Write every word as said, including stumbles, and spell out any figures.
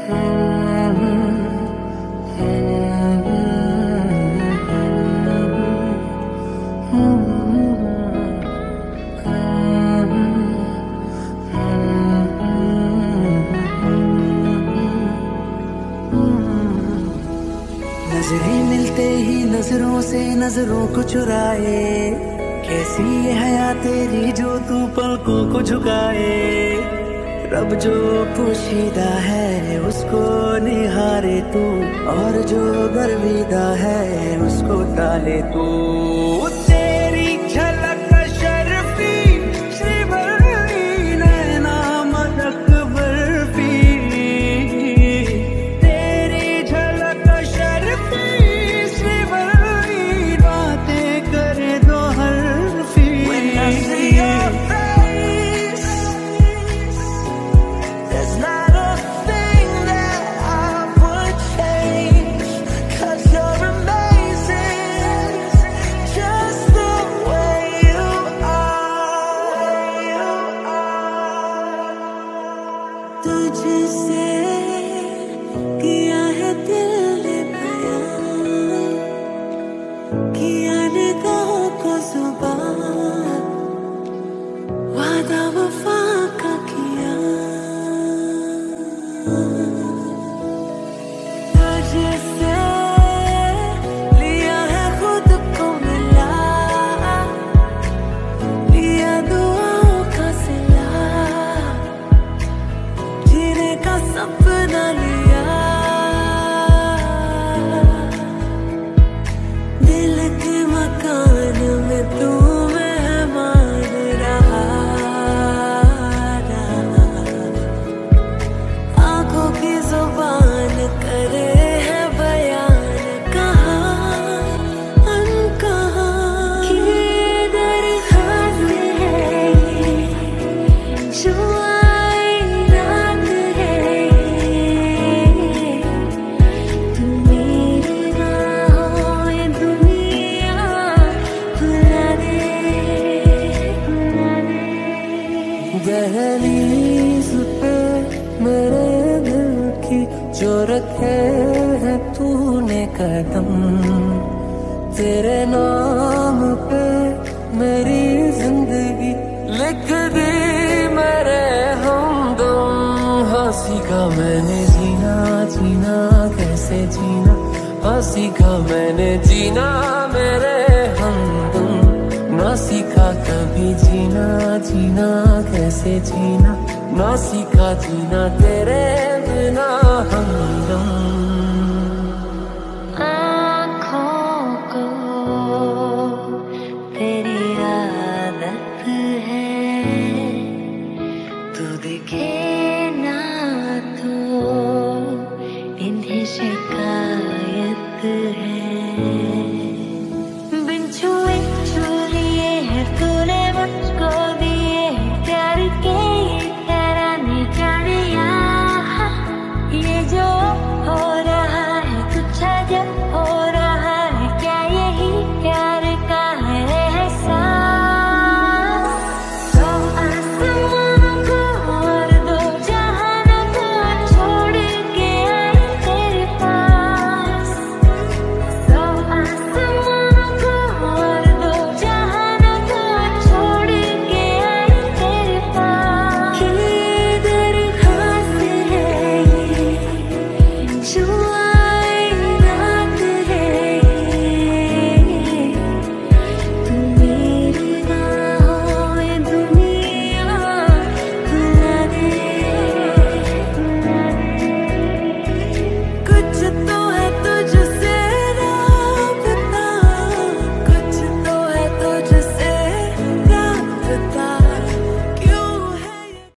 नजरें मिलते ही नजरों से नजरों को चुराए, कैसी ये हया तेरी जो तू पलकों को झुकाए। रब जो पोशीदा है उसको निहारे तू, और जो गर्विदा है उसको टाले तू। तेरी झलक शर्फी श्रीवल्ली नैना मदक बर्फी, तेरी झलक शर्फी श्रीवल्ली बातें करे दो हल्फी। When I see your face, there's not a thing that I would change, 'cause you're amazing, just the way you are, you are। तुझसे किया है दिल ने बयां, किया निगाहों को ज़ुबान, वादा वफा का किया। तुझसे लिया है खुद को मिला, लिया दुआओं का सिला, जीने का सपना लिया। दिल के मकान में तू मेहमान रहा, आंखों की जुबान करे है बयान, कहाँ अनकहाँ ये दरख्वास्त है, जो आई रात है, तू मेरी राहों में दुनिया भुला दे, भुला दे। दहलीज पे मेरे दिल की जो रखे हैं तूने कदम, तेरे नाम पे मेरी जिंदगी लिख दी मेरे हमदम। हाँ सीखा मैंने जीना, जीना कैसे जीना, हाँ सीखा मैंने जीना मेरे हमदम। ना सीखा कभी जीना, जीना कैसे जीना, ना सीखा जीना तेरे बिना हमदम। आँखों को तेरी आदत है, तू दिखे ना तो इन्हें